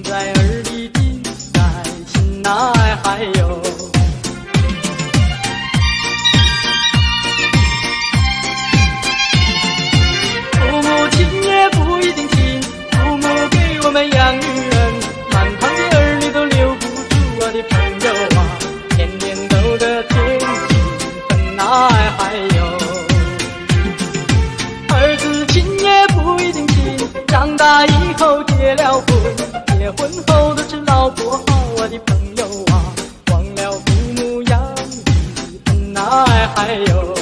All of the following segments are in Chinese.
在耳里的，在心内还有。父母亲也不一定亲，父母给我们养育人，满堂的儿女都留不住我的朋友啊，天天斗得天气很哪还有。儿子亲也不一定亲，长大以后结了婚，结婚后都是老婆好，我的朋友啊，忘了父母养育恩爱还有。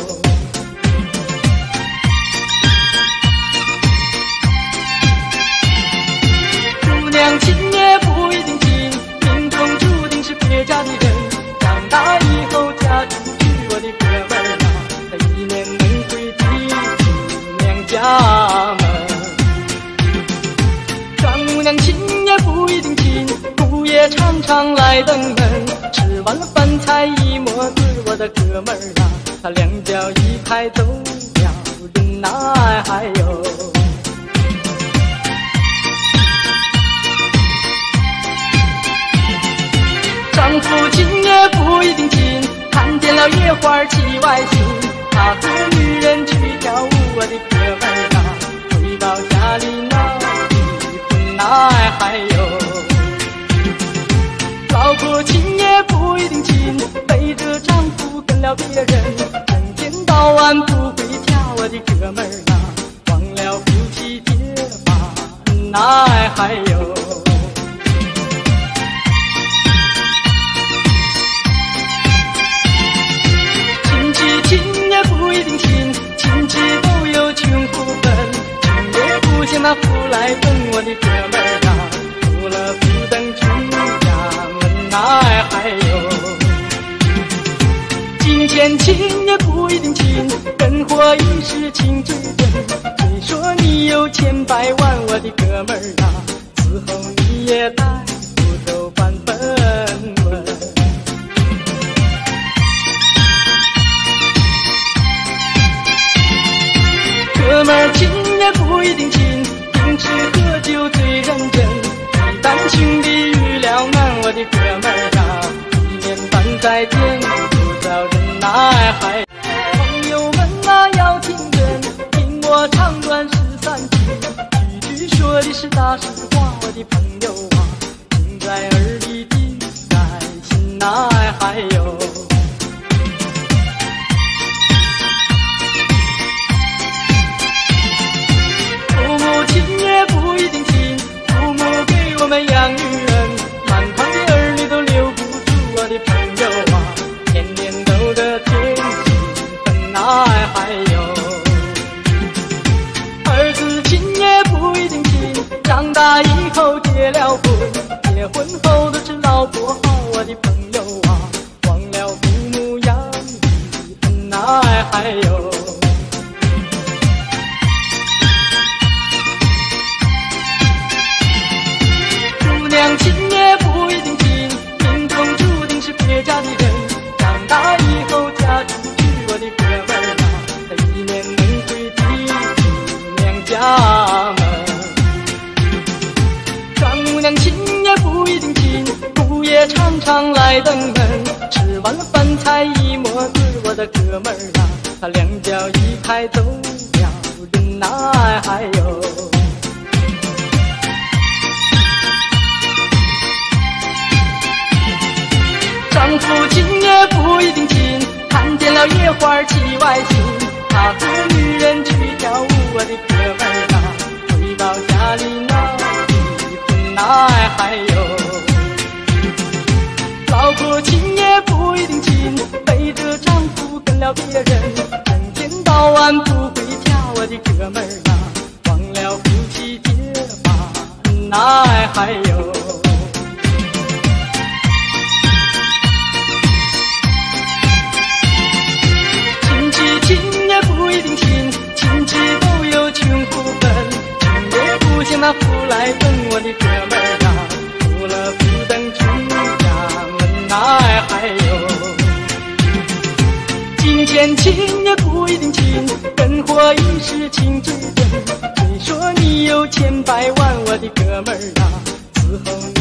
姑娘亲也不一定亲，命中注定是别家的人，长大以后嫁出去，我的哥们儿啊，他一年能回几娘家门。丈母娘亲也不一定亲，姑爷常常来登门，吃完了饭菜一抹嘴，我的哥们儿啊，他两脚一开走了，人哪还有。丈夫亲也不一定亲，看见了野花起外心，他和女人去跳舞，我的哥们儿啊，回到家里闹离婚爱还有。老婆亲也不一定亲，背着丈夫跟了别人，整天到晚不回家，我的哥们儿啊，忘了夫妻结发恩爱还有。亲也不一定亲，亲戚都有穷富分，穷也不嫌那富来分，我的哥们儿啊，富了不等穷家门爱还有。金钱亲也不一定亲，人活一世情最真，虽说你有千百万，我的哥们儿啊，此后你也带不走半分文。哥们儿亲也不一定亲，平时喝酒最认真，一旦兄弟遇了难，我的哥们儿啊，一年半载见不着人爱还。朋友们啊要听真，听我长短13句，句句说的是大实话，我的朋友啊，听在耳里的，在心内还有。我们养育人，满堂的儿女都留不住我的朋友啊，天天斗得天气很爱还有。儿子亲也不一定亲，长大以后结了婚，结婚后都是老婆好，我的朋友啊，忘了父母养育恩爱还有。娘亲也不一定亲，命中注定是别家的人，长大以后嫁出去，我的哥们儿啊，他一年能回几娘家门。丈母娘亲也不一定亲，姑爷常常来登门，吃完了饭菜一抹嘴，我的哥们儿啊，他两脚一开走了，人哪还有。丈夫亲也不一定亲，看见了野花起外心，他和女人去跳舞，我的哥们儿啊，回到家里闹离婚爱还有。老婆亲也不一定亲，背着丈夫跟了别人，整天到晚不回家，我的哥们儿啊，忘了夫妻结发恩爱还有。亲也不一定亲，亲戚都有穷富分，穷也不嫌那富来分，我的哥们儿啊，富了不等穷家门爱还有。金钱亲也不一定亲，人活一世情最真，虽说你有千百万，我的哥们儿啊，此后你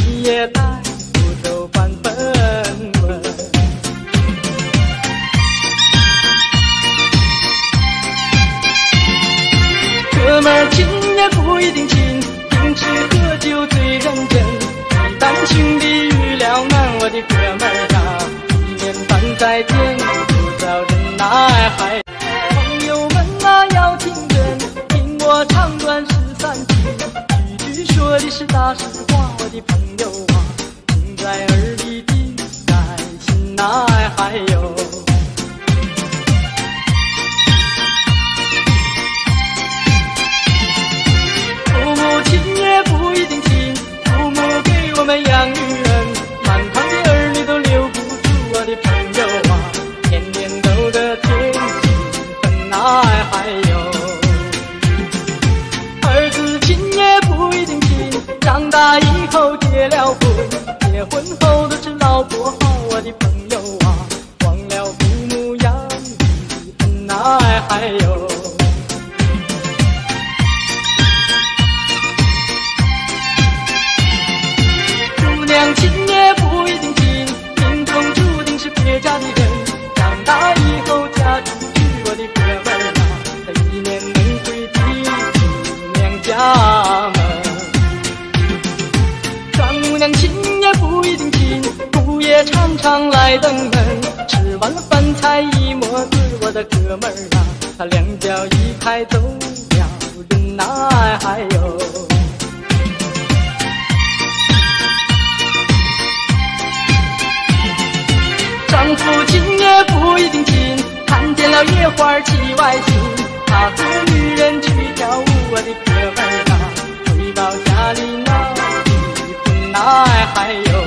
是大实话，我的朋友啊，听在耳里听在心内还有。父母亲也不一定亲，父母给我们养育人，满堂的儿女都留不住我的朋友啊，天天斗得天气分哪还有。儿子亲也不一定亲，长大以后结了婚，结婚后都是老婆好，我的朋友啊，忘了父母养育恩爱还有。姑娘亲也不一定亲，命中注定是别家的人，长大以后嫁出去，我的哥们儿啊，他一年能回几娘家门。丈母娘亲也不一定亲，姑爷常常来登门，吃完了饭菜一抹嘴，我的哥们儿啊，他两脚一开走了人哪还有。丈夫亲也不一定亲，看见了野花起外心，他和女人去跳舞，我的哥们儿啊，回到家里闹离婚哪还有。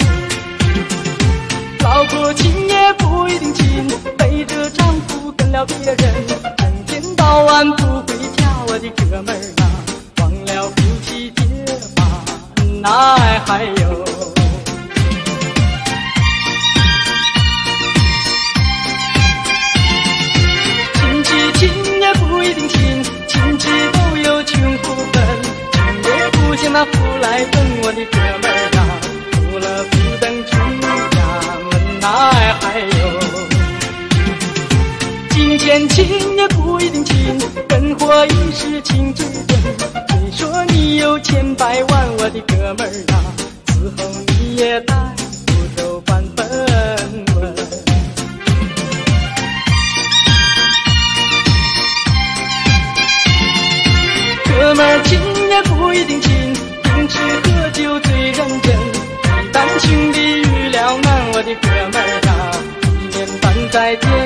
老婆亲也不一定亲，背着丈夫跟了别人，整天到晚不回家，我的哥们儿啊，忘了夫妻结发哪还有。亲也不一定亲，亲戚都有穷富分，穷也不像那富来等，我的哥们儿啊，富了不等穷家门哪还有。金钱亲也不一定亲，人活一世情最真，虽说你有千百万，我的哥们儿啊，死后你也带不走半分文。哥们儿亲也不一定亲，平时喝酒最认真，一旦兄弟遇了难，我的哥们儿啊，一年半载见